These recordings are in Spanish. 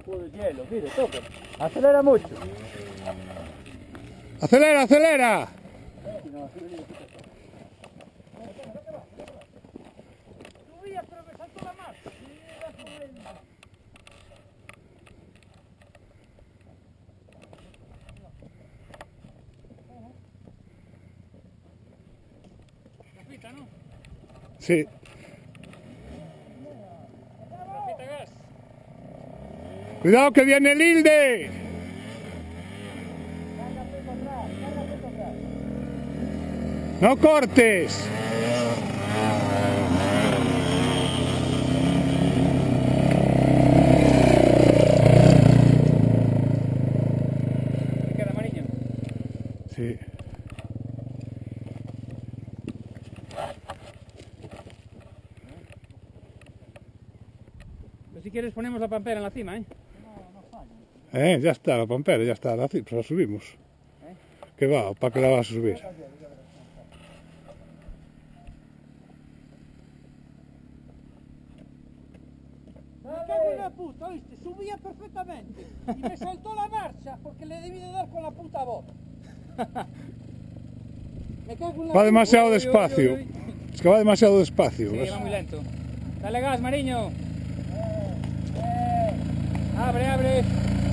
cubo de hielo, mire, toca. Acelera mucho. ¡Acelera, acelera! Subía, pero me saltó la marcha. Capita, ¿no? Sí. Capita gas. ¡Cuidado que viene el Hilde! ¡No cortes! ¿Qué queda amarillo? Sí. Pues si quieres ponemos la pampera en la cima, ¿eh? Ya está, la pampera, ya está, pues la subimos. ¿Qué va? ¿Para qué la vas a subir? Me cago en la puta, ¿oíste? Subía perfectamente y me saltó la marcha porque le debí de dar con la puta voz. Me cago en la Va demasiado Uy, uy, despacio. uy, uy. Es que va demasiado despacio. Sí, ¿ves? va muy lento. Dale gas, Mariño. Abre, abre.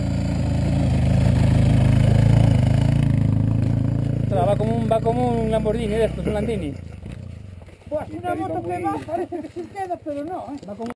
Ostras, va como un Lamborghini de estos, un Landini. Pues una moto que va, parece que se queda, pero no, ¿eh? Va como